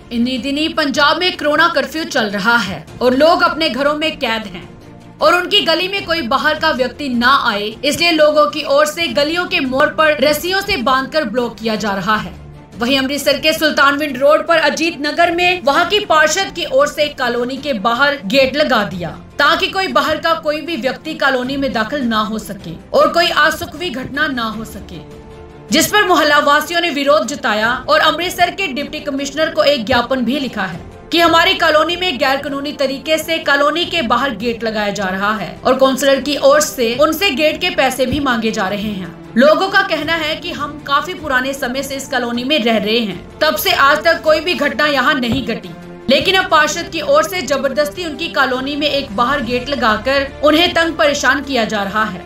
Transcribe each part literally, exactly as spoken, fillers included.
इन्हीं दिनी पंजाब में कोरोना कर्फ्यू चल रहा है और लोग अपने घरों में कैद हैं और उनकी गली में कोई बाहर का व्यक्ति ना आए, इसलिए लोगों की ओर से गलियों के मोड़ पर रस्सियों से बांधकर ब्लॉक किया जा रहा है। वहीं अमृतसर के सुल्तानविंड रोड पर अजीत नगर में वहां की पार्षद की ओर से कॉलोनी के बाहर गेट लगा दिया ताकि कोई बाहर का कोई भी व्यक्ति कॉलोनी में दाखिल ना हो सके और कोई असुखवी घटना ना हो सके, जिस पर मोहल्ला वासियों ने विरोध जताया और अमृतसर के डिप्टी कमिश्नर को एक ज्ञापन भी लिखा है कि हमारी कॉलोनी में गैर कानूनी तरीके से कॉलोनी के बाहर गेट लगाया जा रहा है और काउंसलर की ओर से उनसे गेट के पैसे भी मांगे जा रहे हैं। लोगों का कहना है कि हम काफी पुराने समय से इस कॉलोनी में रह रहे हैं, तब से आज तक कोई भी घटना यहाँ नहीं घटी, लेकिन अब पार्षद की ओर से जबरदस्ती उनकी कॉलोनी में एक बाहर गेट लगाकर उन्हें तंग परेशान किया जा रहा है।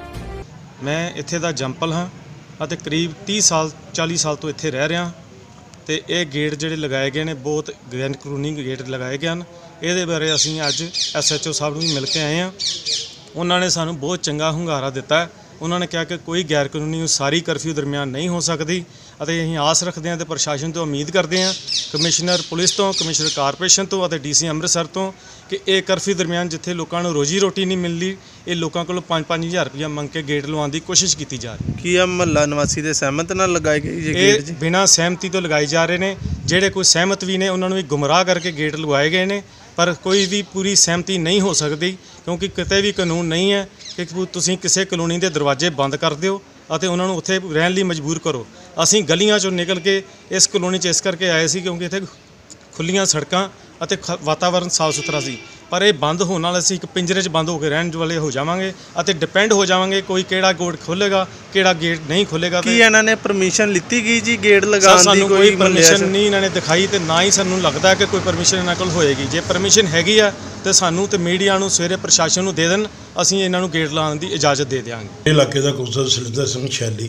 मैं इत्थे दा जंपल हाँ ਅਤੇ करीब तीस साल चालीस साल तो ਇੱਥੇ ਰਹਿ ਰਿਹਾ ਤੇ ਇਹ ਗੇਟ ਜਿਹੜੇ ਲਗਾਏ ਗਏ ਨੇ ਬਹੁਤ ਗੈਰ ਕਾਨੂੰਨੀ ਗੇਟ ਲਗਾਏ ਗਏ ਹਨ। ਇਹਦੇ ਬਾਰੇ ਅਸੀਂ ਅੱਜ ਐਸਐਚਓ ਸਾਹਿਬ ਨੂੰ ਮਿਲ ਕੇ ਆਏ ਹਾਂ। ਉਹਨਾਂ ਨੇ ਸਾਨੂੰ ਬਹੁਤ ਚੰਗਾ ਹੁੰਗਾਰਾ ਦਿੱਤਾ। ਉਹਨਾਂ ਨੇ ਕਿਹਾ ਕਿ ਕੋਈ ਗੈਰ ਕਾਨੂੰਨੀ ਉਸਾਰੀ ਕਰਫਿਊ ਦਰਮਿਆਨ ਨਹੀਂ ਹੋ ਸਕਦੀ ਅਤੇ ਅਸੀਂ ਆਸ ਰੱਖਦੇ ਹਾਂ ਤੇ ਪ੍ਰਸ਼ਾਸਨ ਤੋਂ ਉਮੀਦ ਕਰਦੇ ਹਾਂ, ਕਮਿਸ਼ਨਰ ਪੁਲਿਸ ਤੋਂ, ਕਮਿਸ਼ਨਰ ਕਾਰਪੋਰੇਸ਼ਨ ਤੋਂ ਅਤੇ ਡੀਸੀ ਅੰਮ੍ਰਿਤਸਰ ਤੋਂ, ਕਿ ਇਹ ਕਰਫਿਊ ਦਰਮਿਆਨ ਜਿੱਥੇ ਲੋਕਾਂ ਨੂੰ ਰੋਜੀ ਰੋਟੀ ਨਹੀਂ ਮਿਲਦੀ, ਇਹ ਲੋਕਾਂ ਕੋਲੋਂ ਪੰਜ ਪੰਜ ਹਜ਼ਾਰ ਰੁਪਇਆ ਮੰਗ ਕੇ ਗੇਟ ਲਵਾਉਣ ਦੀ ਕੋਸ਼ਿਸ਼ ਕੀਤੀ ਜਾ ਰਹੀ। ਕੀ ਆ ਮਹੱਲਾ ਨਿਵਾਸੀ ਦੇ ਸਹਿਮਤ ਨਾਲ ਲਗਾਏ ਗਏ ਜੀ ਗੇਟ ਜੀ? ਬਿਨਾਂ ਸਹਿਮਤੀ ਤੋਂ ਲਗਾਏ ਜਾ ਰਹੇ ਨੇ। ਜਿਹੜੇ ਕੋਈ ਸਹਿਮਤ ਵੀ ਨੇ ਉਹਨਾਂ ਨੂੰ ਵੀ ਗੁੰਮਰਾਹ ਕਰਕੇ ਗੇਟ ਲਗਵਾਏ ਗਏ ਨੇ, ਪਰ ਕੋਈ ਵੀ ਪੂਰੀ ਸਹਿਮਤੀ ਨਹੀਂ ਹੋ ਸਕਦੀ ਕਿਉਂਕਿ ਕਿਤੇ ਵੀ ਕਾਨੂੰਨ ਨਹੀਂ ਹੈ ਕਿ ਤੁਸੀਂ ਕਿਸੇ ਕਲੋਨੀ ਦੇ ਦਰਵਾਜ਼ੇ ਬੰਦ ਕਰ ਦਿਓ ਅਤੇ ਉਹਨਾਂ ਨੂੰ ਉੱਥੇ ਰਹਿਣ ਲਈ ਮਜਬੂਰ ਕਰੋ। ਅਸੀਂ ਗਲੀਆਂ ਚੋਂ ਨਿਕਲ ਕੇ ਇਸ ਕਲੋਨੀ 'ਚ ਇਸ ਕਰਕੇ ਆਏ ਸੀ ਕਿਉਂਕਿ ਇੱਥੇ ਖੁੱਲੀਆਂ ਸੜਕਾਂ ਅਤੇ ਵਾਤਾਵਰਨ ਸਾਫ਼ ਸੁਥਰਾ ਸੀ, ਪਰ ਇਹ ਬੰਦ ਹੋਣ ਨਾਲ ਅਸੀਂ ਇੱਕ ਪਿੰਜਰੇ 'ਚ ਬੰਦ ਹੋ ਕੇ ਰਹਿਣ ਵਾਲੇ ਹੋ ਜਾਵਾਂਗੇ ਅਤੇ ਡਿਪੈਂਡ ਹੋ ਜਾਵਾਂਗੇ ਕੋਈ ਕਿਹੜਾ ਗੇਟ ਖੋਲ੍ਹੇਗਾ ਕਿਹੜਾ ਗੇਟ ਨਹੀਂ ਖੋਲ੍ਹੇਗਾ। ਕੀ ਇਹਨਾਂ ਨੇ ਪਰਮਿਸ਼ਨ ਲਿੱਤੀ ਗਈ ਜੀ ਗੇਟ ਲਗਾਉਣ ਦੀ? ਸਾਨੂੰ ਕੋਈ ਪਰਮਿਸ਼ਨ ਨਹੀਂ ਇਹਨਾਂ ਨੇ ਦਿਖਾਈ ਤੇ ਨਾ ਹੀ ਸਾਨੂੰ ਲੱਗਦਾ ਕਿ ਕੋਈ ਪਰਮਿਸ਼ਨ ਇਹਨਾਂ ਕੋਲ ਹੋਏਗੀ। ਜੇ ਪਰਮਿਸ਼ਨ ਹੈਗੀ ਆ ਤੇ ਸਾਨੂੰ ਤੇ ਮੀਡੀਆ ਨੂੰ ਸਵੇਰੇ ਪ੍ਰਸ਼ਾਸਨ ਨੂੰ ਦੇ ਦੇਣ, ਅਸੀਂ ਇਹਨਾਂ ਨੂੰ ਗੇਟ ਲਾਉਣ ਦੀ ਇਜਾਜ਼ਤ ਦੇ ਦਿਆਂਗੇ। ਇਲਾਕੇ ਦਾ ਕੌਂਸਲਰ ਸਲਿੰਦਰ ਸਿੰਘ ਸ਼ੈਲੀ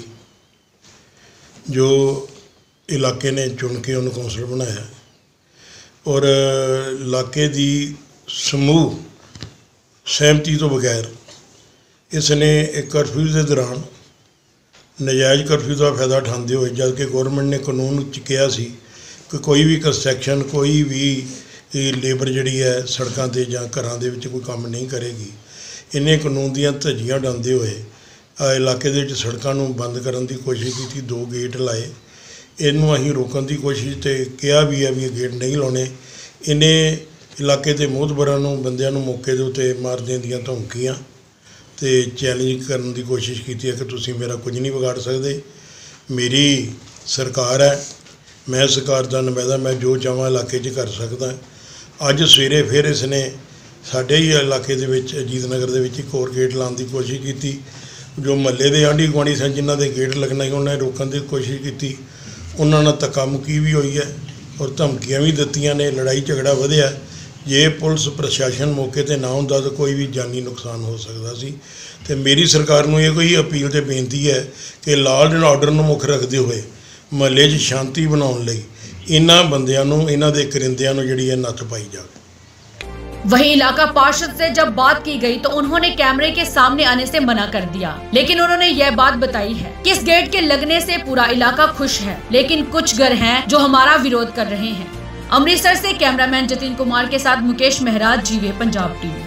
ਜੋ ਇਲਾਕੇ ਨੇ ਚੁਣ ਕੇ ਉਹਨੂੰ ਕੌਂਸਲਰ ਬਣਾਇਆ ਔਰ ਇਲਾਕੇ ਦੀ ਸਮੂਹ ਸਹਿਮਤੀ ਤੋਂ ਬਗੈਰ ਇਸ ਨੇ ਇੱਕ ਕਰਫਿਊ ਦੇ ਦੌਰਾਨ ਨਜਾਇਜ਼ ਕਰਫਿਊ ਦਾ ਫਾਇਦਾ ਉਠਾਉਂਦੇ ਹੋਏ, ਜਦ ਕਿ ਗੌਰਮੈਂਟ ਨੇ ਕਾਨੂੰਨ 'ਚ ਕਿਹਾ ਸੀ ਕਿ ਕੋਈ ਵੀ ਕੰਸਟਰਕਸ਼ਨ ਕੋਈ ਵੀ ਲੇਬਰ ਜਿਹੜੀ ਹੈ ਸੜਕਾਂ 'ਤੇ ਜਾਂ ਘਰਾਂ ਦੇ ਵਿੱਚ ਕੋਈ ਕੰਮ ਨਹੀਂ ਕਰੇਗੀ, ਇਹਨੇ ਕਾਨੂੰਨ ਦੀਆਂ ਧੱਜੀਆਂ ਉਡਾਉਂਦੇ ਹੋਏ ਇਲਾਕੇ ਦੇ ਵਿੱਚ ਸੜਕਾਂ ਨੂੰ ਬੰਦ ਕਰਨ ਦੀ ਕੋਸ਼ਿਸ਼ ਕੀਤੀ। ਦੋ ਗੇਟ ਲਾਏ, ਇਹਨੂੰ ਅਸੀਂ ਰੋਕਣ ਦੀ ਕੋਸ਼ਿਸ਼ ਤੇ ਕਿਹਾ ਵੀ ਹੈ ਵੀ ਇਹ ਗੇਟ ਨਹੀਂ ਲਾਉਣੇ। ਇਹਨੇ ਇਲਾਕੇ ਦੇ ਮੋਹਤਬਰਾਂ ਨੂੰ ਬੰਦਿਆਂ ਨੂੰ ਮੌਕੇ ਦੇ ਉੱਤੇ ਮਾਰ ਦੇਣ ਦੀਆਂ ਧਮਕੀਆਂ ਤੇ ਚੈਲੰਜ ਕਰਨ ਦੀ ਕੋਸ਼ਿਸ਼ ਕੀਤੀ ਹੈ ਕਿ ਤੁਸੀਂ ਮੇਰਾ ਕੁਝ ਨਹੀਂ ਵਿਗਾੜ ਸਕਦੇ, ਮੇਰੀ ਸਰਕਾਰ ਹੈ, ਮੈਂ ਸਰਕਾਰ ਦਾ ਨੁਮਾਇੰਦਾ, ਮੈਂ ਜੋ ਚਾਹਾਂ ਇਲਾਕੇ 'ਚ ਕਰ ਸਕਦਾ। ਅੱਜ ਸਵੇਰੇ ਫਿਰ ਇਸ ਨੇ ਸਾਡੇ ਹੀ ਇਲਾਕੇ ਦੇ ਵਿੱਚ ਅਜੀਤ ਨਗਰ ਦੇ ਵਿੱਚ ਇੱਕ ਹੋਰ ਗੇਟ ਲਾਉਣ ਦੀ ਕੋਸ਼ਿਸ਼ ਕੀਤੀ। ਜੋ ਮਹੱਲੇ ਦੇ ਆਂਢੀ ਗੁਆਂਢੀ ਸਨ ਜਿਨ੍ਹਾਂ ਦੇ ਗੇਟ ਲੱਗਣਾ ਸੀ ਉਹਨਾਂ ਨੇ ਰੋਕਣ ਦੀ ਕੋਸ਼ਿਸ਼ ਕੀਤੀ, ਉਹਨਾਂ ਨਾਲ ਧੱਕਾ ਮੁੱਕੀ ਵੀ ਹੋਈ ਹੈ ਔਰ ਧਮਕੀਆਂ ਵੀ ਦਿੱਤੀਆਂ ਨੇ। ਲੜਾਈ ਝਗੜਾ ਵਧਿਆ। ਜੇ ਪੁਲਿਸ ਪ੍ਰਸ਼ਾਸਨ ਮੌਕੇ 'ਤੇ ਨਾ ਹੁੰਦਾ ਤਾਂ ਕੋਈ ਵੀ ਜਾਨੀ ਨੁਕਸਾਨ ਹੋ ਸਕਦਾ ਸੀ। ਅਤੇ ਮੇਰੀ ਸਰਕਾਰ ਨੂੰ ਇਹ ਕੋਈ ਅਪੀਲ ਅਤੇ ਬੇਨਤੀ ਹੈ ਕਿ ਲਾਅ ਐਂਡ ਆਰਡਰ ਨੂੰ ਮੁੱਖ ਰੱਖਦੇ ਹੋਏ ਮਹੱਲੇ 'ਚ ਸ਼ਾਂਤੀ ਬਣਾਉਣ ਲਈ ਇਹਨਾਂ ਬੰਦਿਆਂ ਨੂੰ, ਇਹਨਾਂ ਦੇ ਕਰਿੰਦਿਆਂ ਨੂੰ ਜਿਹੜੀ ਹੈ ਨੱਥ ਪਾਈ ਜਾਵੇ। वहीं इलाका पार्षद से जब बात की गई तो उन्होंने कैमरे के सामने आने से मना कर दिया, लेकिन उन्होंने यह बात बताई है कि इस गेट के लगने से पूरा इलाका खुश है, लेकिन कुछ घर हैं जो हमारा विरोध कर रहे हैं। अमृतसर से कैमरामैन जतिन कुमार के साथ मुकेश महराज, जीवे पंजाब टीवी।